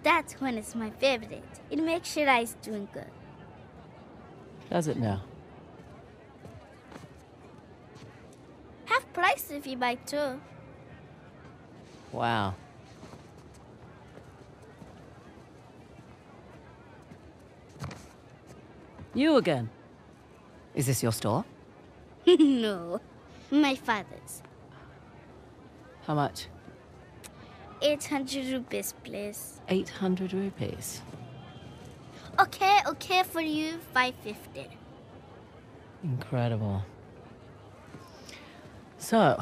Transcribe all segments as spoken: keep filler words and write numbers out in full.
That's when it's my favorite. It makes sure I's doing good. Does it now? Half price if you buy two. Wow. You again? Is this your store? No, my father's. How much? eight hundred rupees, please. eight hundred rupees. Okay, okay for you, five fifty. Incredible. So,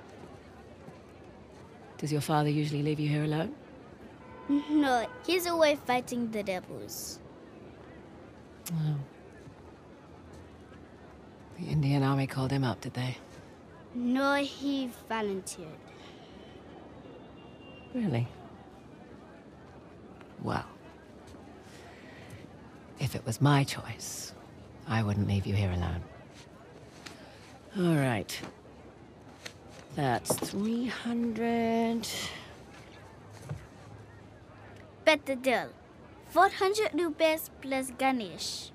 does your father usually leave you here alone? No, he's away fighting the devils. Oh. The Indian army called him up, did they? No, he volunteered. Really? Well, if it was my choice, I wouldn't leave you here alone. All right. That's three hundred. Bet the deal. four hundred rupees plus Ganesh.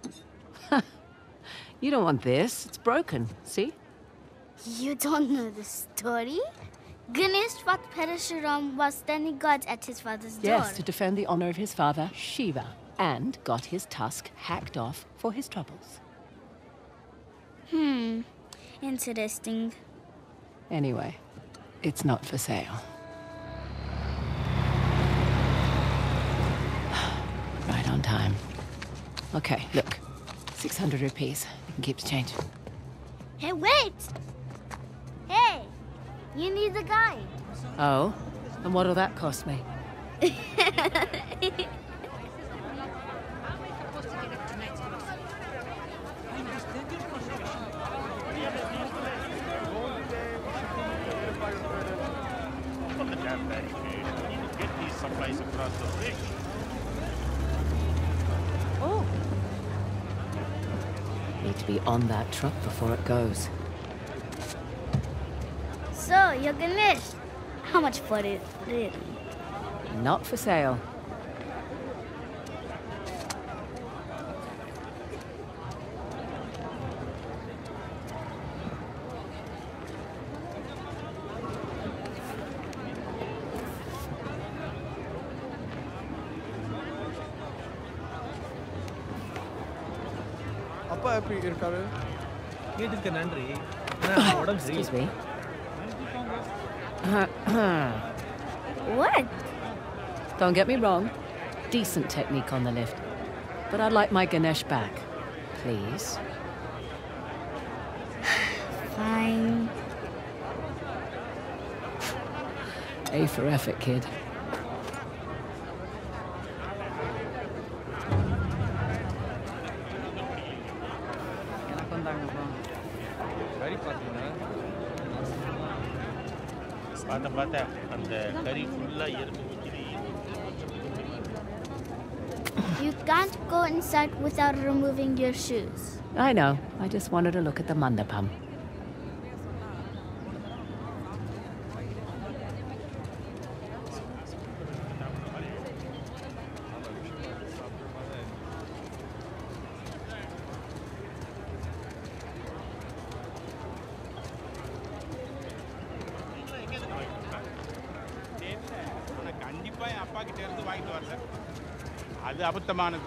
You don't want this. It's broken. See? You don't know the story? Ganesh fought Parashuram while standing guard at his father's door. Yes, to defend the honor of his father, Shiva, and got his tusk hacked off for his troubles. Hmm. Interesting. Anyway, it's not for sale. Right on time. Okay, look. six hundred rupees. You can keep the change. Hey, wait! Hey! You need the guide. Oh? And what'll that cost me? Oh. Need to be on that truck before it goes. So, you're Ganesh. How much for it, really? Not for sale. அப்பா எப்படி இருக்காரு? கேட்டதுக்கு நன்றி. உடம்பு Excuse சரி. me. What? Don't get me wrong. Decent technique on the lift. But I'd like my Ganesh back. Please. Fine. A for effort, kid. சரி பாத்தீங்களா? பாத்த பாத்த அந்த கறி ஃபுல்லா எறும்பு குச்சிரி. You can't go inside without removing your shoes. I know. I just wanted to look at the mandapam. கண்டிப்பா என் அப்பா கிட்ட இருந்து வாங்கிட்டு வரேன். அது அபத்தமானது.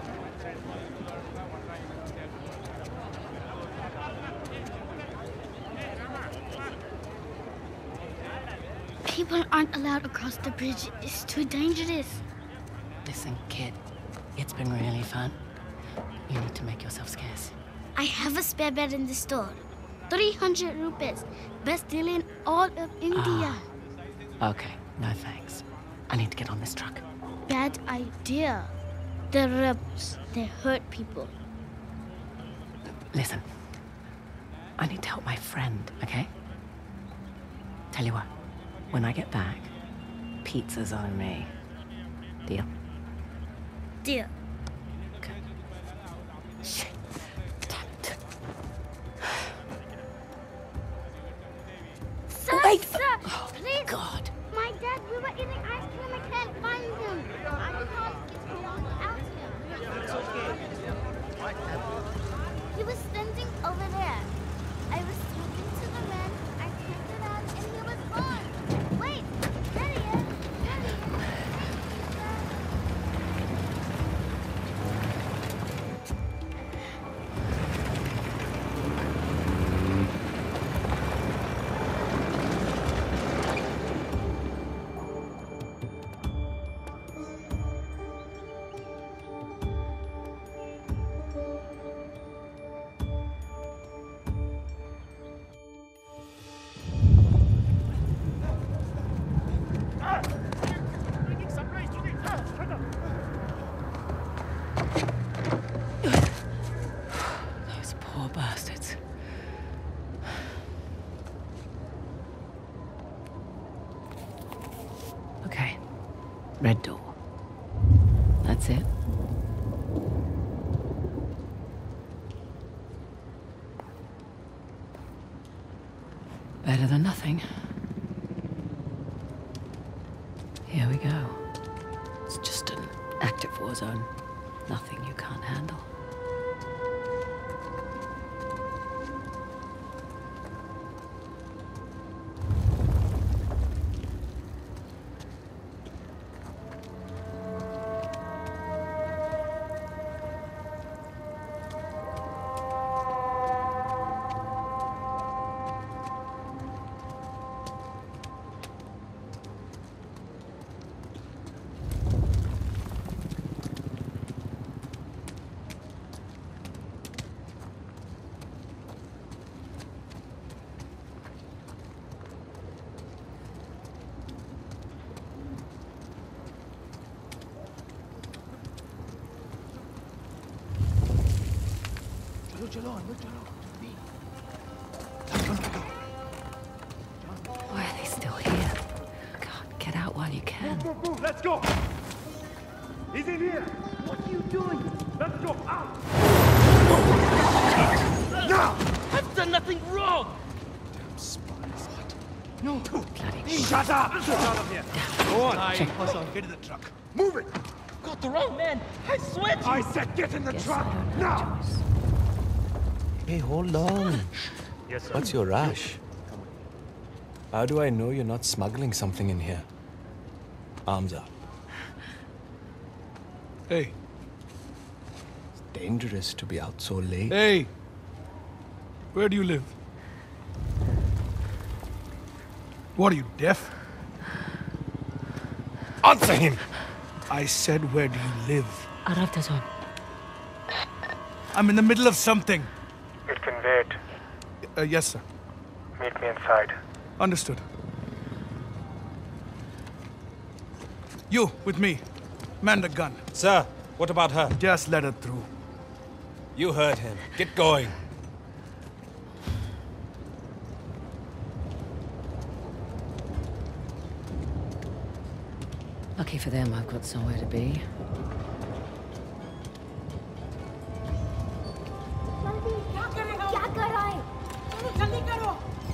People aren't allowed across the bridge. It's too dangerous. Listen, kid. It's been really fun. You need to make yourself scarce. I have a spare bed in the store. three hundred rupees. Best deal in all of India. Okay, no thanks. I need to get on this truck. Bad idea. The rebels, they hurt people. Listen. I need to help my friend, okay? Tell you what. When I get back, pizza's on me. Deal? Deal. Okay. Shit. Damn it. Sir, Wait! sir, Oh, please. God. My dad, we were eating ice cream. I can't find him. He was standing over there. I was talking to the man, I turned around, and he was gone. Wait, there he is. There he is. Those poor bastards. Okay. Red door. That's it. Better than nothing. Here we go. It's just an active war zone. Nothing you can't handle. Why are they still here? God, get out while you can. Move, move, move, let's go! He's in here! What are you doing? Let's go, out! Now! I've done nothing wrong! Damn spies. What? No! Bloody Shut up! Get out of here! Go on! Check. Get in the truck. Move it! Got the wrong man! I swear to you! I said get in the Guess truck! I don't have Now! a choice. Hey, hold on. Yes, sir. What's your rush? How do I know you're not smuggling something in here? Arms up. Hey, It's dangerous to be out so late. hey! Where do you live? What are you, deaf? Answer him! I said, where do you live? Aravdazon. I'm in the middle of something. It can wait. Uh, yes, sir. Meet me inside. Understood. You, with me. Man the gun. Sir, what about her? Just let her through. You heard him. Get going. Lucky for them, I've got somewhere to be. क्या कर रहा है? चलो जल्दी करो।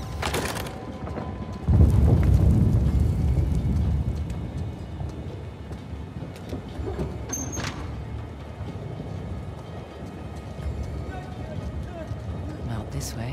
Out this way.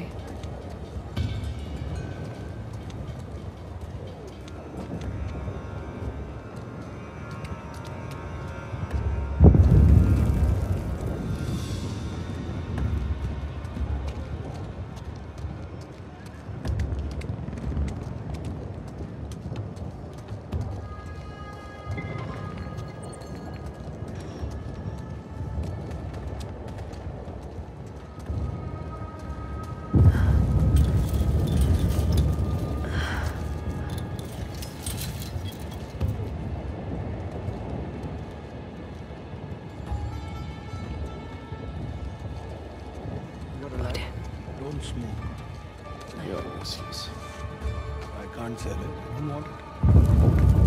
Don't smoke. You're useless. I can't sell it. I don't want it.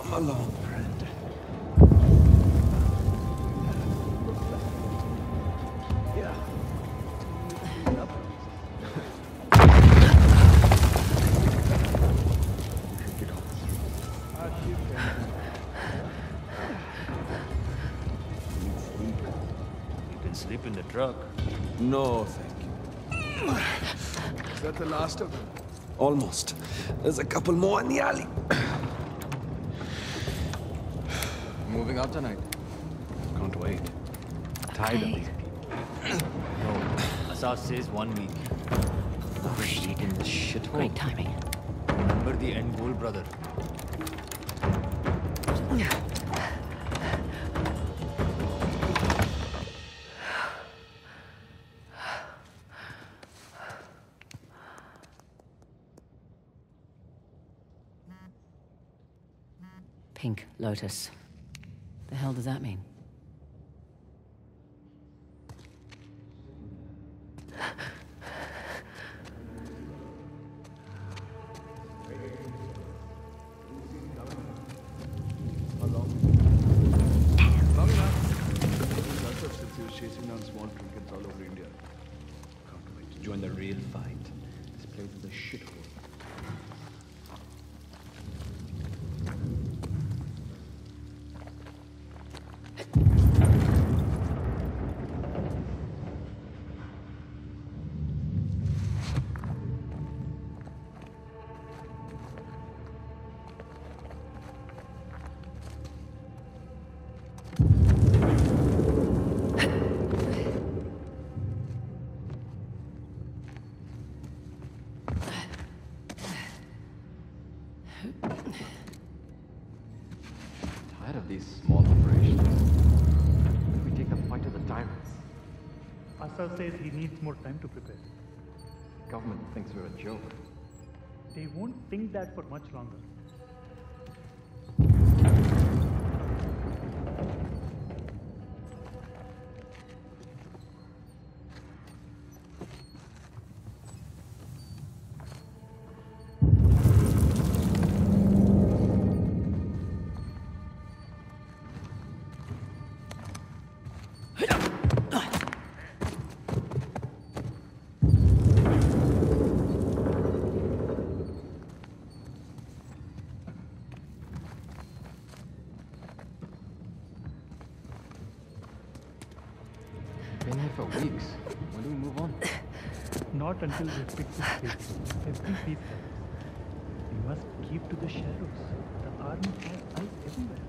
Come along, friend. Yeah. You can sleep in the truck. No, thank you. Is that the last of them? Almost. There's a couple more in the alley. Moving out tonight. Can't wait. Tired of these people. No, Asaf says one week. Oh, shit. In the shithole. Great timing. Remember the end goal, brother. Pink Lotus. The hell does that mean? Since he was chasing down small trinkets all over India. Can't wait to join the real fight. This place is a shithole. Tired of these small operations. We take the fight to the tyrants. Asaf says he needs more time to prepare. Government thinks we're a joke. They won't think that for much longer. Been here for weeks. When do we move on? Not until we fix this place. Every piece helps. We must keep to the shadows. The army has eyes everywhere.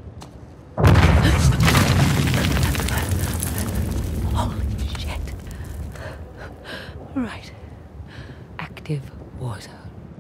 Holy shit. Right. Active war zone.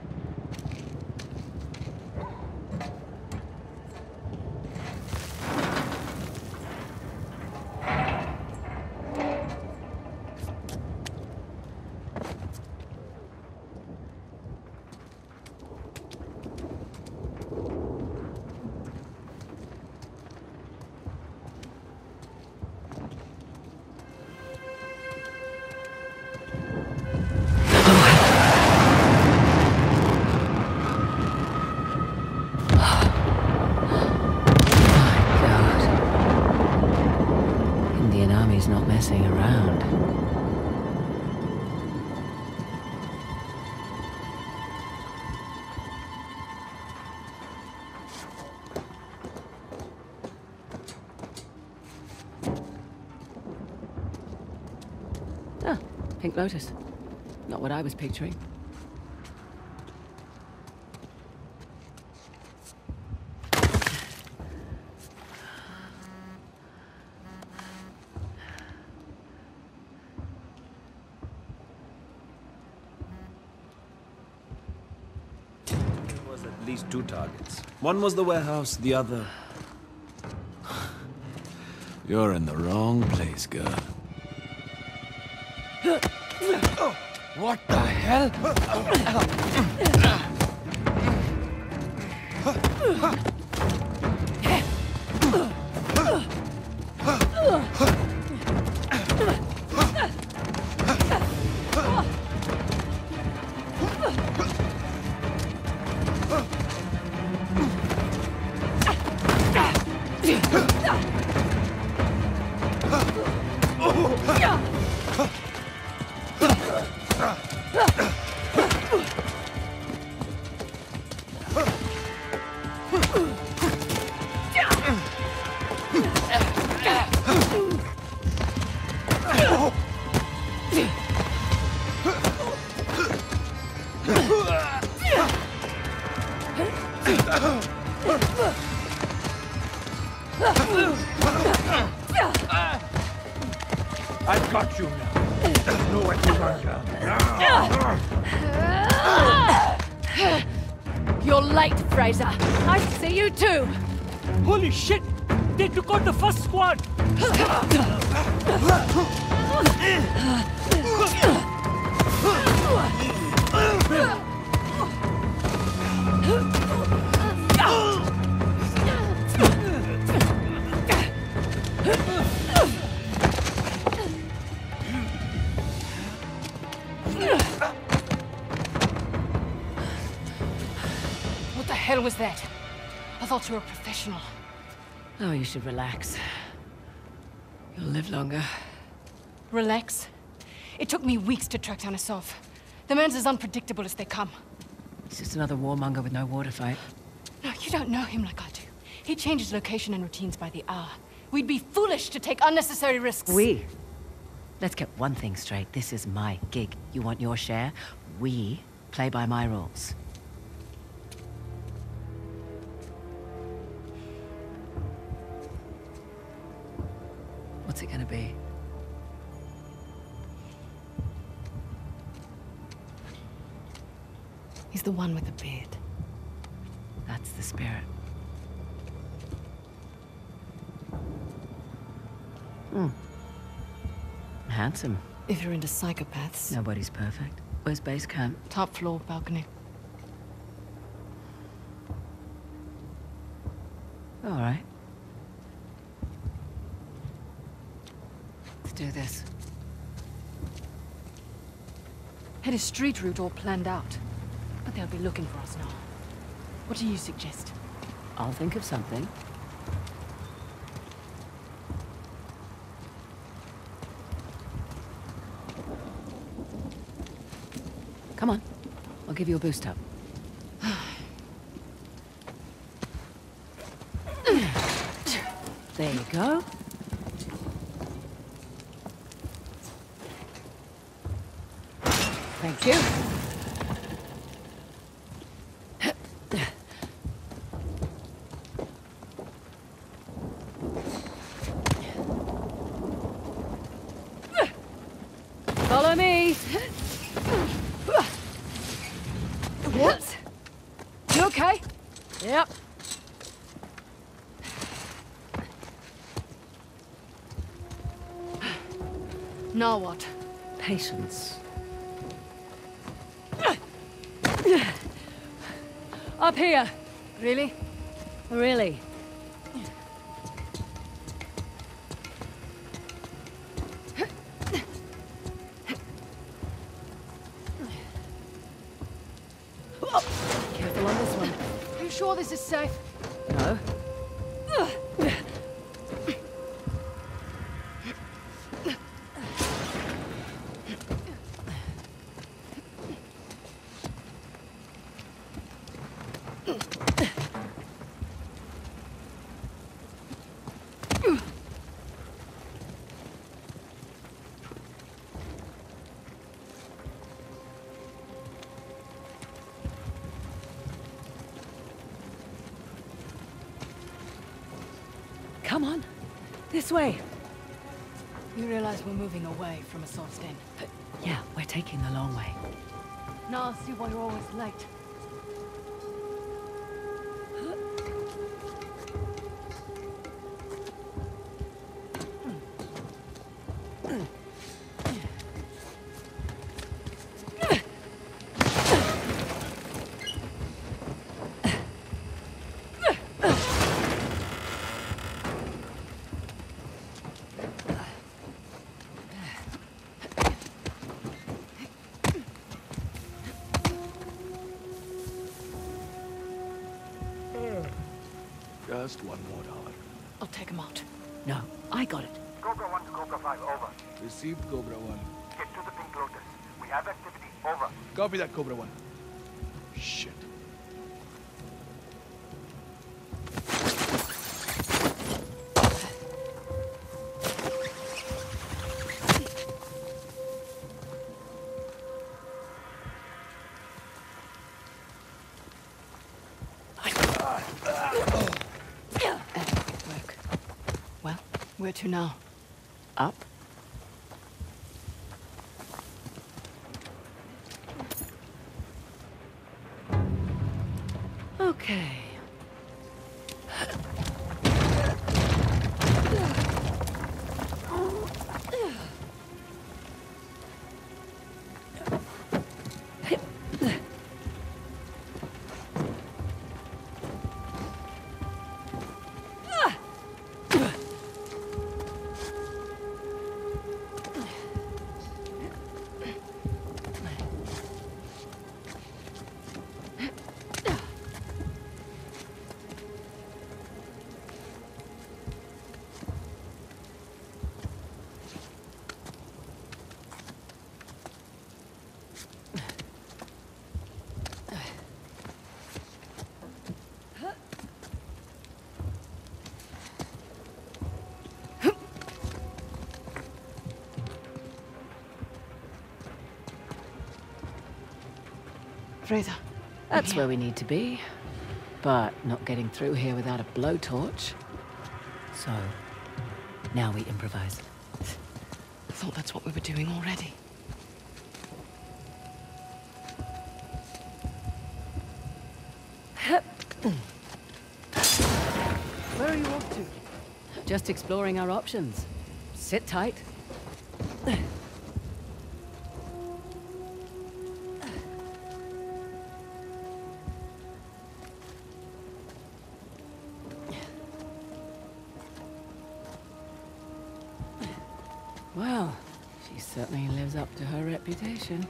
Not messing around. Ah, Pink Lotus. Not what I was picturing. At least two targets. One was the warehouse, the other... You're in the wrong place, girl. What the hell? I've got you now. There's nowhere to run down. You're late, Fraser. I see you too. Holy shit! They took out the first squad! What the hell was that? I thought you were a professional. Oh, you should relax. You'll live longer. Relax? It took me weeks to track down Asaf. The man's as unpredictable as they come. He's just another warmonger with no war to fight. No, you don't know him like I do. He changes location and routines by the hour. We'd be foolish to take unnecessary risks. We? Let's get one thing straight. This is my gig. You want your share? We play by my rules. What's it gonna be? He's the one with the beard. That's the spirit. Hmm. Handsome. If you're into psychopaths. Nobody's perfect. Where's base camp? Top floor, balcony. All right. Let's do this. Had a street route all planned out. But they'll be looking for us now. What do you suggest? I'll think of something. Come on. I'll give you a boost up. There you go. Thank you. Follow me. What? You okay? Yep. Now what? Patience. Up here. Really? Really? Careful on this one. Are you sure this is safe? No. Come on. This way. You realize we're moving away from Asaf's den? Yeah, we're taking the long way. Now I'll see why you're always late. Just one more hour. I'll take him out. No, I got it. Cobra one to Cobra five, over. Received, Cobra one. Get to the Pink Lotus. We have activity Over. Copy that, Cobra One. Shit. Well, where to now? Up? Okay. Fraser. That's where we need to be. But not getting through here without a blowtorch. So, now we improvise. I thought that's what we were doing already. Where are you off to? Just exploring our options. Sit tight. Well, she certainly lives up to her reputation.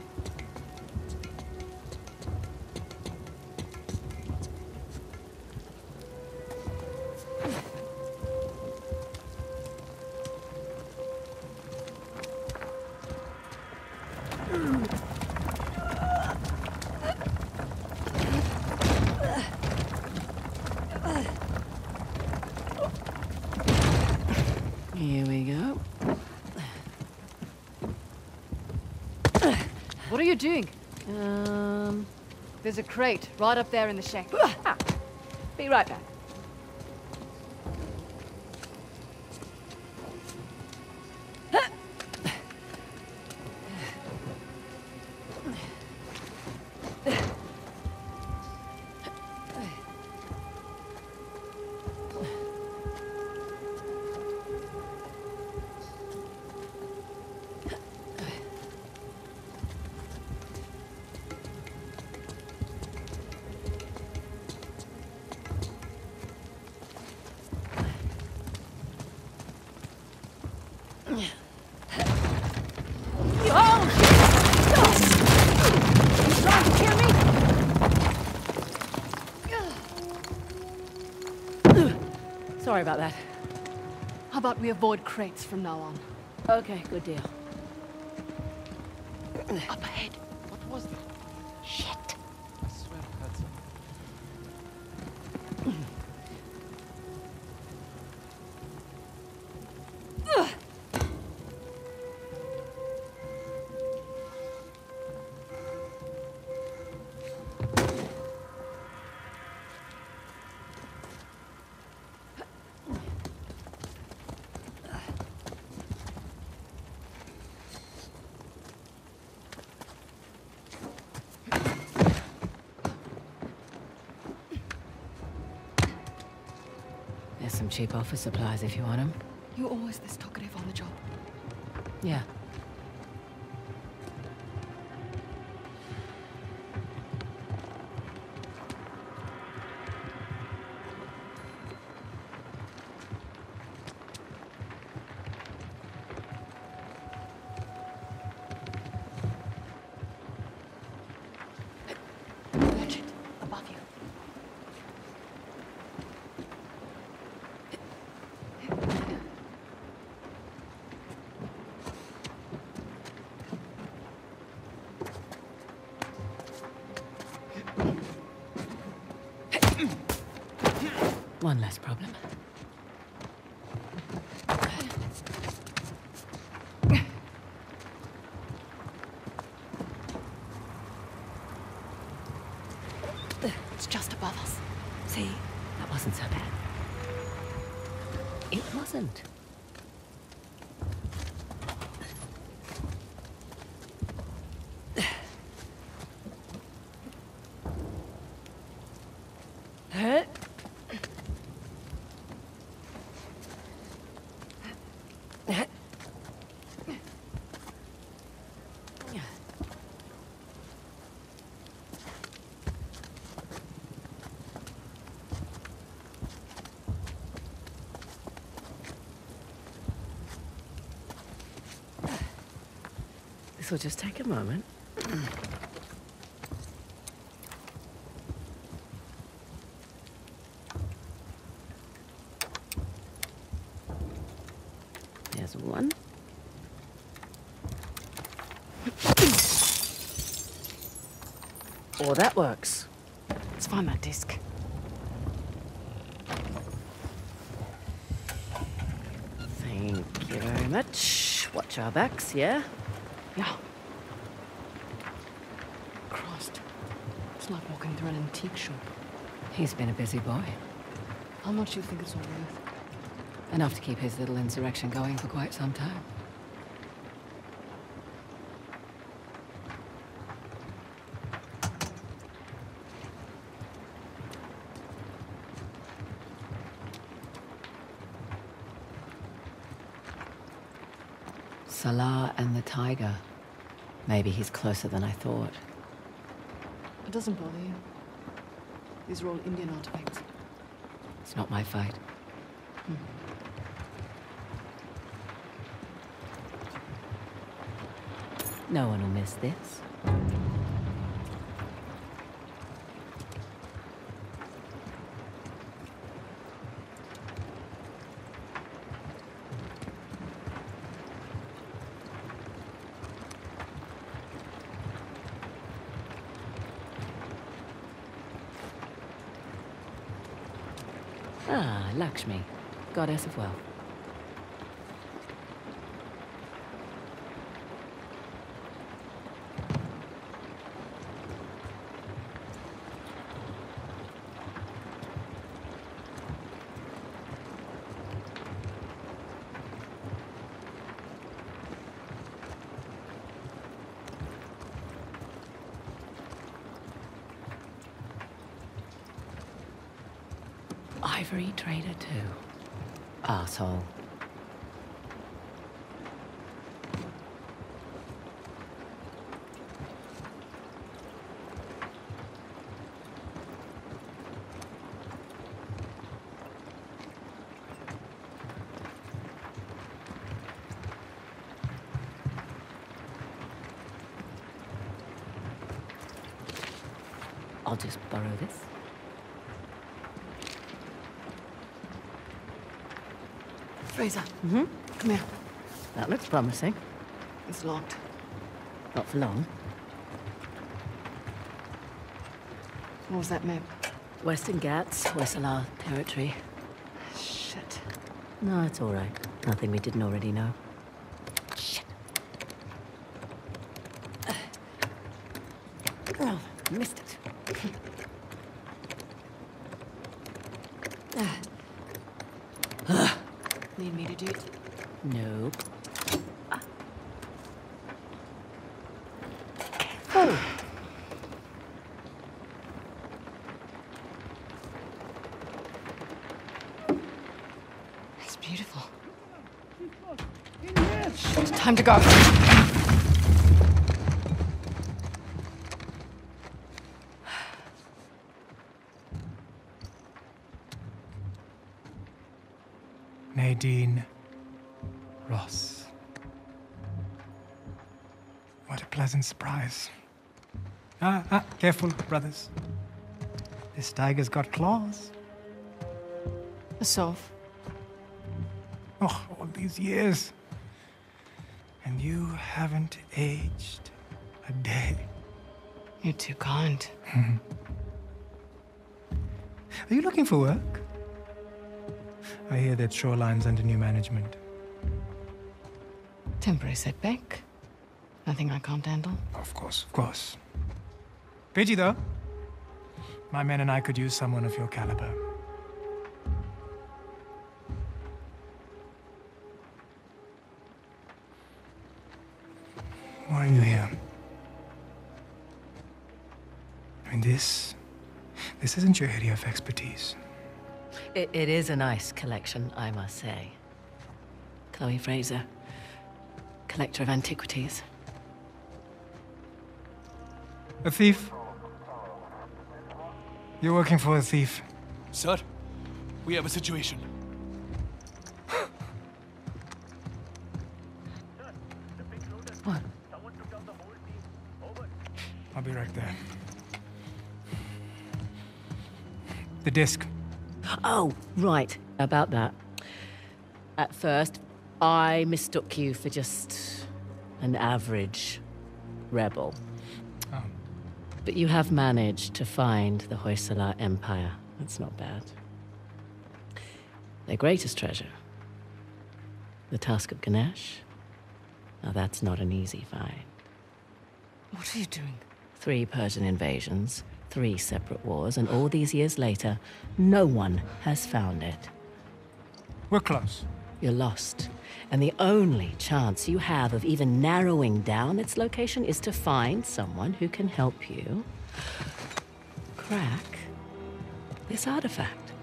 Here we go. What are you doing? Um, There's a crate right up there in the shack. ah, be right back. Sorry about that. How about we avoid crates from now on? Okay, good deal. Up ahead. What was that? Shit. I swear I heard something. There's some cheap office supplies if you want them. You're always this talkative on the job. Yeah. Watch it. Above you. One less problem. It's just above us. See, that wasn't so bad. It wasn't. This will just take a moment. There's one. Oh, that works. Let's find that disc. Thank you very much. Watch our backs, yeah? Yeah. Christ. It's like walking through an antique shop. He's been a busy boy. How much do you think it's all worth? Enough to keep his little insurrection going for quite some time. Salah and the tiger. Maybe he's closer than I thought. It doesn't bother you. These are all Indian artifacts. It's not my fight. Hmm. No one will miss this. Ah, Lakshmi, goddess of wealth. Ivory trader too. Arsehole. I'll just borrow this. Fraser. Mm-hmm. Come here. That looks promising. It's locked. Not for long. What was that map? Western Ghats, Hoysala territory. Shit. No, it's all right. Nothing we didn't already know. Shit. Oh, missed it. Need me to do it? Nope. Ah. Oh. It's beautiful. Shit, time to go. Nadine Ross. What a pleasant surprise. Ah, ah, careful, brothers. This tiger's got claws. A sov. Oh, all these years. And you haven't aged a day. You're too kind. Are you looking for work? I hear that Shoreline's under new management. Temporary setback. Nothing I can't handle. Of course, of course. Pidgey, though. My men and I could use someone of your caliber. Why are you here? I mean, this... This isn't your area of expertise. It, it is a nice collection, I must say. Chloe Fraser, collector of antiquities. A thief? You're working for a thief. Sir, we have a situation. What? I'll be right there. The disc. Oh, right. About that. At first, I mistook you for just an average rebel. Oh. But you have managed to find the Hoysala Empire. That's not bad. Their greatest treasure, the Tusk of Ganesh. Now that's not an easy find. What are you doing? Three Persian invasions, three separate wars, and all these years later, no one has found it. We're close. You're lost. And the only chance you have of even narrowing down its location is to find someone who can help you crack this artifact.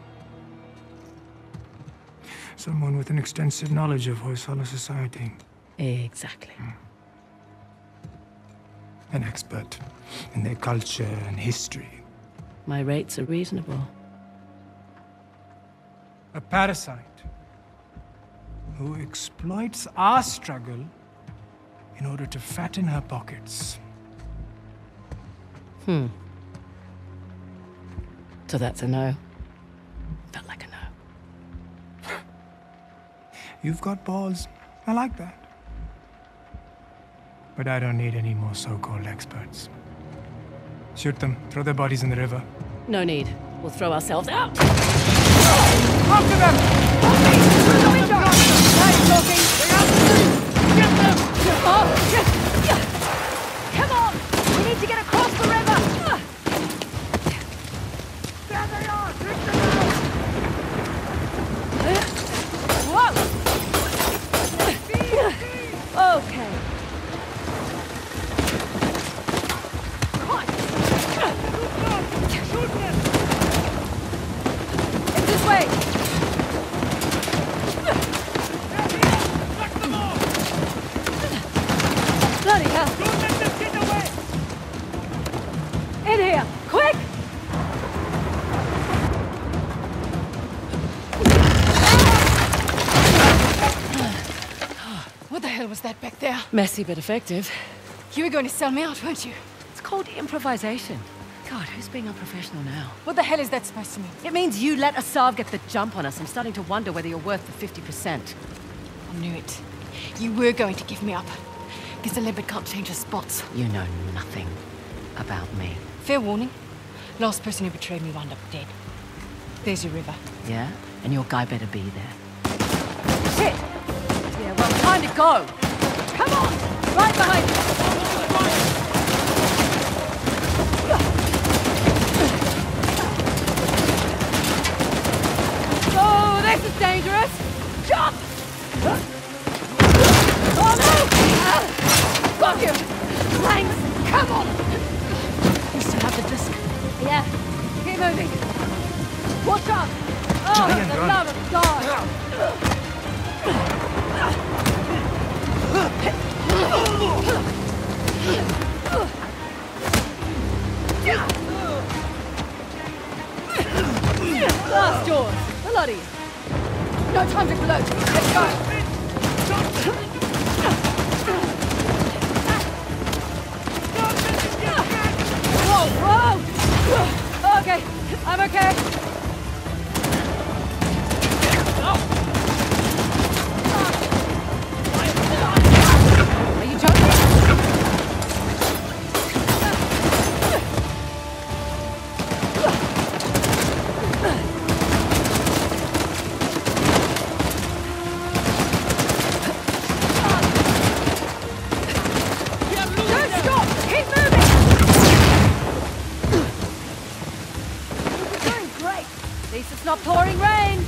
Someone with an extensive knowledge of Hoysala society. Exactly. Mm. An expert in their culture and history. My rates are reasonable. A parasite who exploits our struggle in order to fatten her pockets. Hmm. So that's a no. Felt like a no. You've got balls. I like that. But I don't need any more so-called experts. Shoot them. Throw their bodies in the river. No need. We'll throw ourselves out. After them! Help me! Through the window! Nice talking! They have to move! Get them! Come on! We need to get across the river! There they are! Take them out! Whoa! Okay. It's this way! Bloody hell! Don't let them get away! In here! Quick! What the hell was that back there? Messy but effective. You were going to sell me out, weren't you? It's called improvisation. God, who's being unprofessional now? What the hell is that supposed to mean? It means you let Asav get the jump on us. I'm starting to wonder whether you're worth the fifty percent. I knew it. You were going to give me up. Because the leopard can't change his spots. You know nothing about me. Fair warning. Last person who betrayed me wound up dead. There's your river. Yeah? And your guy better be there. Shit! Yeah, well, time to go! Come on! Right behind you! Oh, this is dangerous! Jump! Oh no! Fuck you! Thanks! Come on! You still have the disc? Yeah. Keep moving. Watch out! Oh, Giant for the run. love of God! Last yours. A lot of you. No time to gloat. Let's go. Whoa, whoa! Okay, I'm okay. Are you joking? not pouring rain!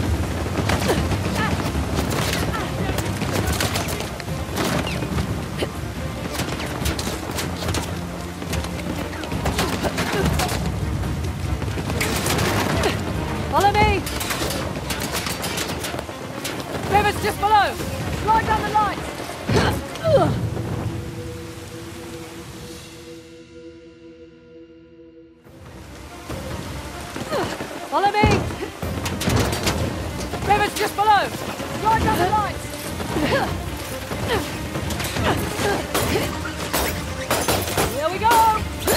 Follow me! River's just below! Slide down the lights! Follow me! River's just below! Slide down the lights! Here we go!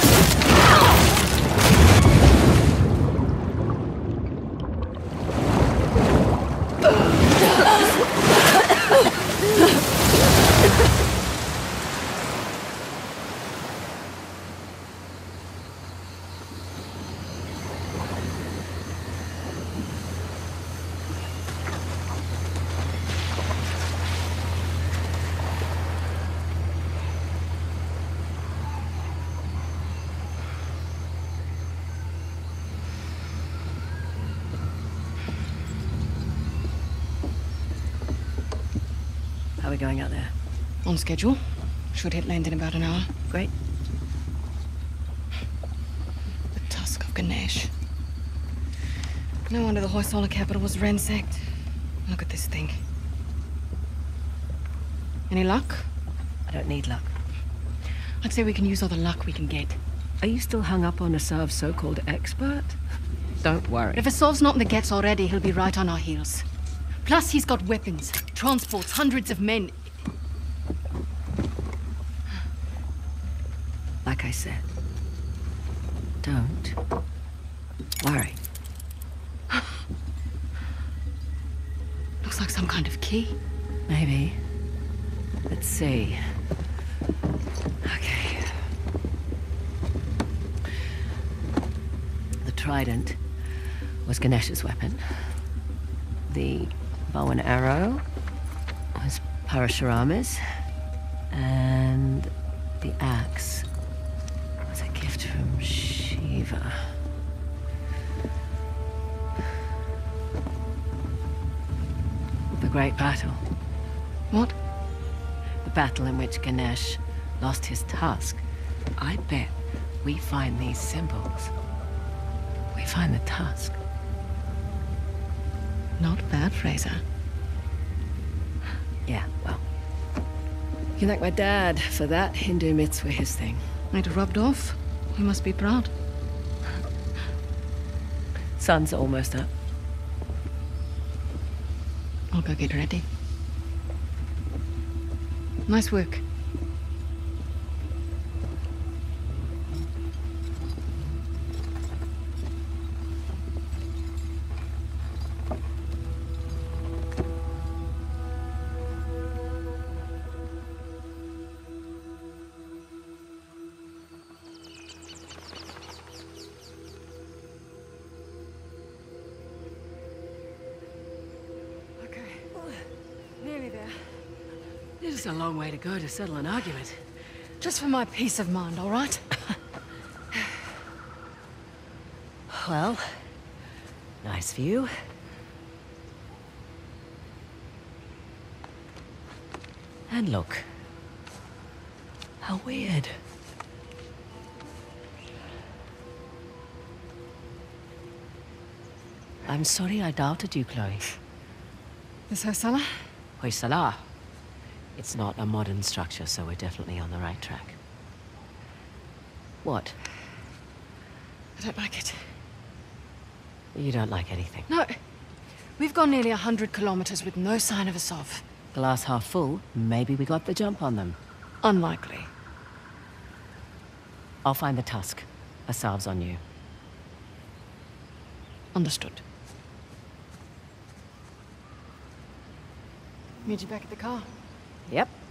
How are we going out there? On schedule. Should hit land in about an hour. Great. The Tusk of Ganesh. No wonder the Hoysala capital was ransacked. Look at this thing. Any luck? I don't need luck. I'd say we can use all the luck we can get. Are you still hung up on Asav's so-called expert? Don't worry. If Asav's not in the Gets already, he'll be right on our heels. Plus, he's got weapons, transports, hundreds of men. Like I said, don't worry. Looks like some kind of key. Maybe. Let's see. Okay. The trident was Ganesh's weapon. The bow and arrow was Parashurama's. And the axe was a gift from Shiva. The Great Battle. What? The battle in which Ganesh lost his tusk. I bet we find these symbols. We find the tusk. Not bad, Fraser. Yeah, well. You can thank my dad for that. Hindu myths were his thing. It rubbed off. You must be proud. Sun's almost up. I'll go get ready. Nice work. This is a long way to go to settle an argument. Just for my peace of mind, all right? Well, nice view. And look. How weird. I'm sorry I doubted you, Chloe. Is Hoysala? Hoysala. It's not a modern structure, so we're definitely on the right track. What? I don't like it. You don't like anything. No. We've gone nearly a hundred kilometers with no sign of Asav. Glass half full, maybe we got the jump on them. Unlikely. I'll find the tusk. Asav's on you. Understood. Meet you back at the car. Yep.